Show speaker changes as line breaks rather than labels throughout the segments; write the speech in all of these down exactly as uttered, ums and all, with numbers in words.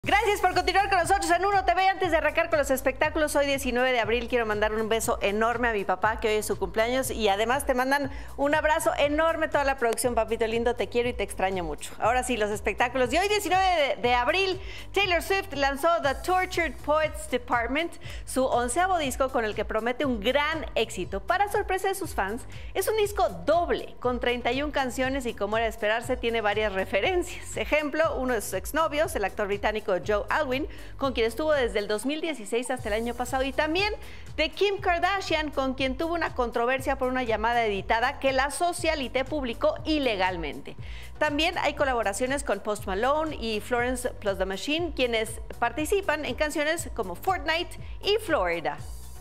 Gracias por continuar con nosotros en Uno T V. Antes de arrancar con los espectáculos, hoy diecinueve de abril quiero mandar un beso enorme a mi papá, que hoy es su cumpleaños, y además te mandan un abrazo enorme toda la producción. Papito lindo, te quiero y te extraño mucho. Ahora sí, los espectáculos. Y hoy diecinueve de abril, Taylor Swift lanzó The Tortured Poets Department, su onceavo disco con el que promete un gran éxito. Para sorpresa de sus fans, es un disco doble, con treinta y una canciones, y como era de esperarse, tiene varias referencias. Ejemplo, uno de sus exnovios, el actor británico Joe Alwyn, con quien estuvo desde el dos mil dieciséis hasta el año pasado, y también de Kim Kardashian, con quien tuvo una controversia por una llamada editada que la Socialité publicó ilegalmente. También hay colaboraciones con Post Malone y Florence Plus The Machine, quienes participan en canciones como Fortnite y Florida.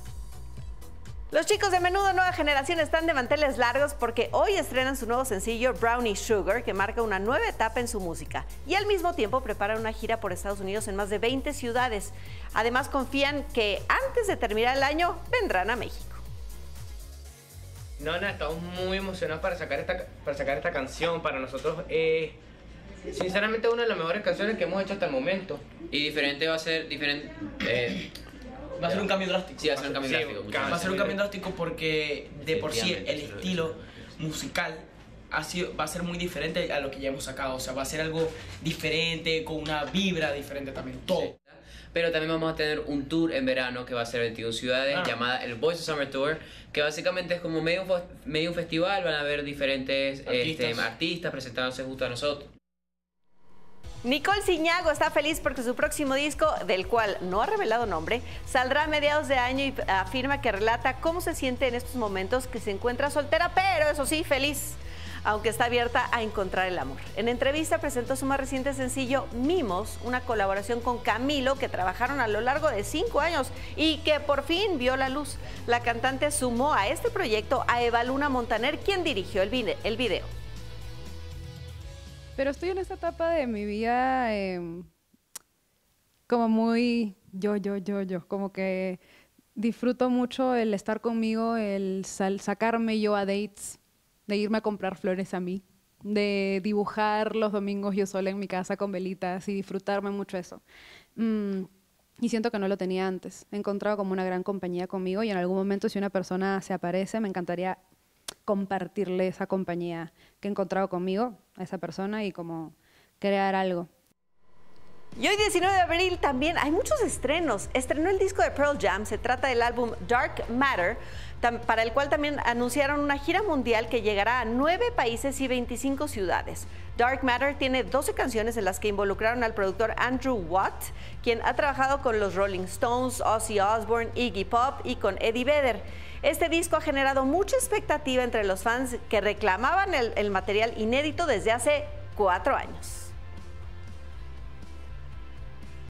Los chicos de Menudo Nueva Generación están de manteles largos porque hoy estrenan su nuevo sencillo Brownie Sugar, que marca una nueva etapa en su música, y al mismo tiempo preparan una gira por Estados Unidos en más de veinte ciudades. Además, confían que antes de terminar el año vendrán a México.
No, no, estamos muy emocionados para sacar esta, para sacar esta canción. Para nosotros es, sinceramente, una de las mejores canciones que hemos hecho hasta el momento.
Y diferente va a ser, diferente... Eh,
Va a ser un cambio drástico.
Sí, va a ser un cambio
Sí,
drástico.
un
Va
Va a ser un cambio drástico porque de por sí el
Efectivamente,
estilo musical ha sido, va a ser muy diferente a lo que ya hemos sacado. O sea, va a ser algo diferente, con una vibra diferente también. Todo.
Sí. Pero también vamos a tener un tour en verano que va a ser veintiuna ciudades,
Ah.
llamada el Voice of Summer Tour, que básicamente es como medio, medio un festival. Van a haber diferentes
Artistas.
este, artistas presentándose justo a nosotros.
Nicole Ciñago está feliz porque su próximo disco, del cual no ha revelado nombre, saldrá a mediados de año, y afirma que relata cómo se siente en estos momentos que se encuentra soltera, pero eso sí, feliz, aunque está abierta a encontrar el amor. En entrevista presentó su más reciente sencillo, Mimos, una colaboración con Camilo que trabajaron a lo largo de cinco años y que por fin vio la luz. La cantante sumó a este proyecto a Eva Luna Montaner, quien dirigió el vide- el video.
Pero estoy en esta etapa de mi vida eh, como muy yo, yo, yo, yo. Como que disfruto mucho el estar conmigo, el sal- sacarme yo a dates, de irme a comprar flores a mí, de dibujar los domingos yo sola en mi casa con velitas y disfrutarme mucho eso. Mm, y siento que no lo tenía antes. He encontrado como una gran compañía conmigo, y en algún momento si una persona se aparece, me encantaría compartirle esa compañía que he encontrado conmigo, a esa persona, y como crear algo.
Y hoy diecinueve de abril también hay muchos estrenos. Estrenó el disco de Pearl Jam, se trata del álbum Dark Matter, para el cual también anunciaron una gira mundial que llegará a nueve países y veinticinco ciudades. Dark Matter tiene doce canciones en las que involucraron al productor Andrew Watt, quien ha trabajado con los Rolling Stones, Ozzy Osbourne, Iggy Pop y con Eddie Vedder. Este disco ha generado mucha expectativa entre los fans que reclamaban el, el material inédito desde hace cuatro años.